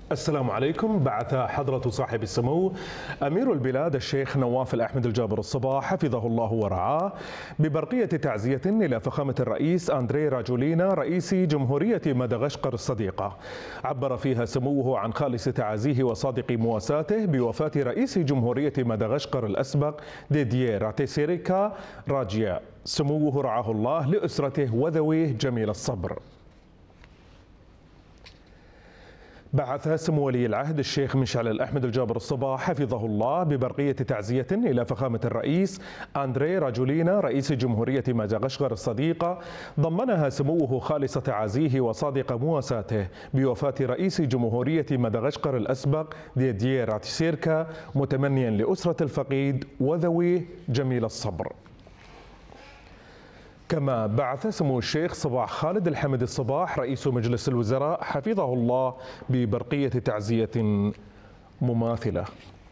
السلام عليكم. بعث حضرة صاحب السمو أمير البلاد الشيخ نواف الأحمد الجابر الصباح حفظه الله ورعاه ببرقية تعزية إلى فخامة الرئيس أندري راجولينا رئيس جمهورية مدغشقر الصديقة. عبر فيها سموه عن خالص تعازيه وصادق مواساته بوفاة رئيس جمهورية مدغشقر الأسبق ديدييه راتسيريكا راجيا. سموه رعاه الله لأسرته وذويه جميل الصبر. بعث سمو ولي العهد الشيخ مشعل الأحمد الجابر الصباح حفظه الله ببرقية تعزية إلى فخامة الرئيس أندري راجولينا رئيس جمهورية مدغشقر الصديقة، ضمنها سموه خالص تعازيه وصادق مواساته بوفاة رئيس جمهورية مدغشقر الأسبق ديدييه راتسيركا، متمنيا لأسرة الفقيد وذويه جميل الصبر. كما بعث سمو الشيخ صباح خالد الحمد الصباح رئيس مجلس الوزراء حفظه الله ببرقية تعزية مماثلة.